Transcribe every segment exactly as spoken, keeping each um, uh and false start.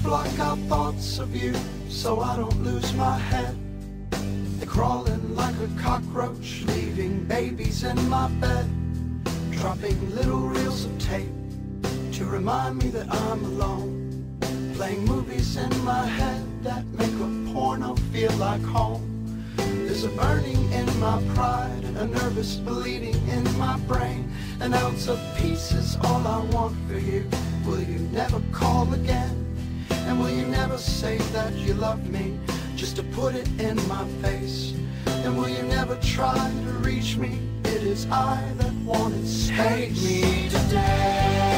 block out thoughts of you so I don't lose my head. They're crawling like a cockroach, leaving babies in my bed, dropping little reels of tape to remind me that I'm alone, playing movies in my head that make a porno feel like home. There's a burning in my pride and a nervous bleeding in my brain. An ounce of peace is all I want for you. Will you never call again? And will you never say that you love me, just to put it in my face? And will you never try to reach me? It is I that wanted space. Hate me today,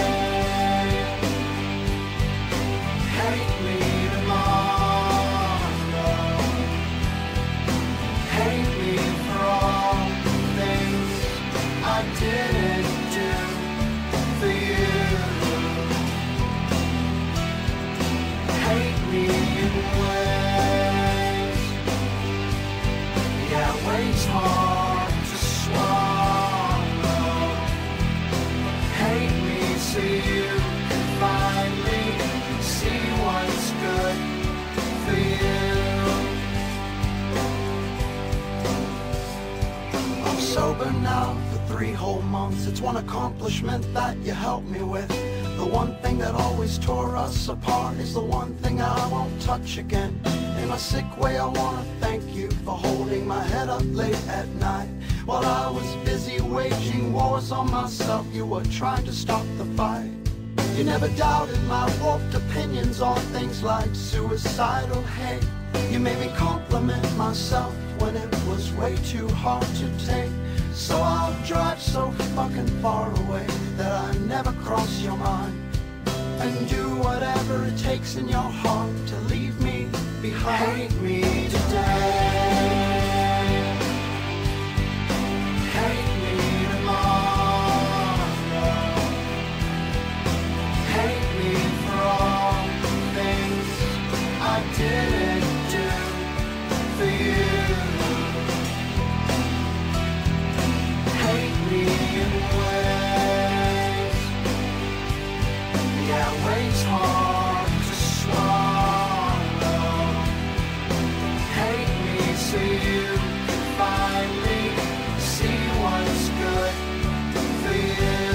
hate me tomorrow, hate me for all the things I didn't do for you. Hate me in ways, yeah, ways hard to swallow. Hate me so you can finally see what's good for you. I'm sober now for three whole months. It's one accomplishment that you helped me with. The one thing that always tore us apart is the one thing I won't touch again. In a sick way I wanna thank you for holding my head up late at night. While I was busy waging wars on myself, you were trying to stop the fight. You never doubted my warped opinions on things like suicidal hate. You made me compliment myself when it was way too hard to take. So I'll drive so fucking far away that I never cross your mind, and do whatever it takes in your heart to leave me behind. Hate me today, hate me tomorrow, hate me for all the things I didn't do for you. Hate me in ways, yeah, ways hard to swallow. Hate me so you can finally see what's good for you.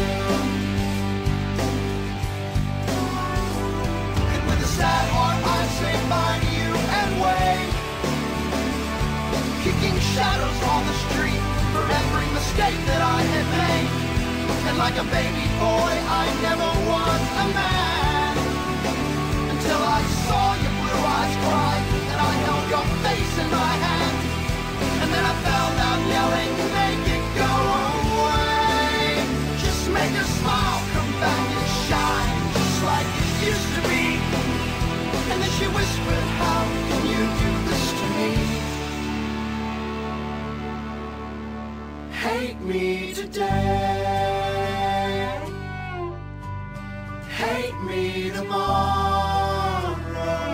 And with a sad heart I say bye to you and wait, kicking shadows on the street for every mistake that I had made. And like a baby boy I never was a man, until I saw your blue eyes cry and I held your face in my hand. And then I fell down yelling, make it go away. Just make a smile come back and shine just like it used to be. And then she whispered, how can you do this to me? Hate me today, hate me tomorrow,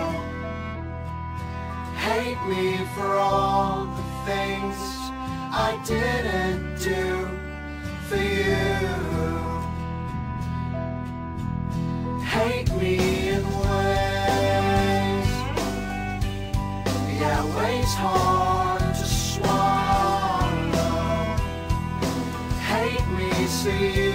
hate me for all the things I didn't do for you. Hate me in ways, yeah, ways hard to swallow. Hate me so you